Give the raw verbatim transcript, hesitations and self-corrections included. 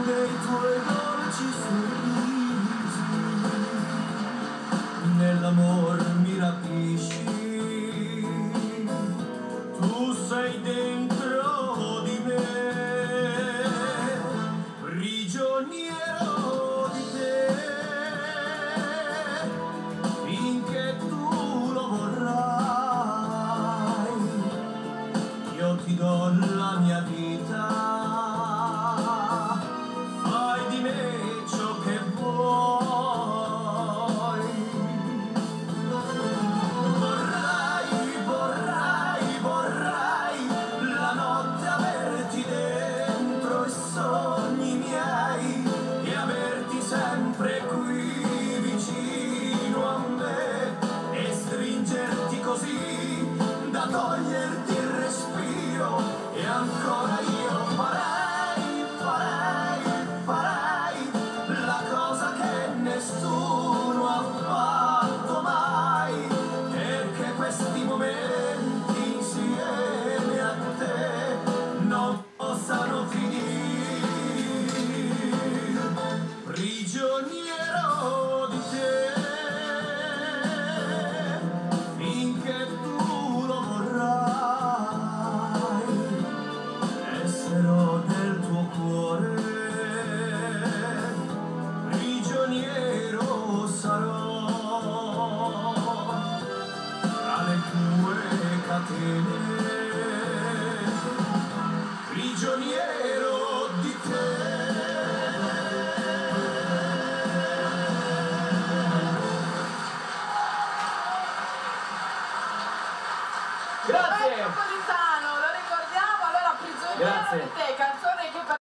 dei tuoi dolci sorrisi, nell'amor mi rapisci, tu sei dentro di me, prigioniero di te, finché tu lo vorrai, io ti do la mia vita, fai di me ciò che vuoi. Vorrei, vorrei, vorrei la notte averti dentro i sogni miei e averti sempre qui vicino a me e stringerti così da toglierti il respiro e ancora io farei, farei, farei la cosa che nessuno ha fatto mai, perché questi momenti insieme a te non possano finire, prigioniero di te, finché tu lo vorrai, esserò del tuo cuore, prigioniero sarò, tra le tue catene, prigioniero di te. Grazie! Napolitano, lo ricordiamo, allora prigioniero Grazie. di te.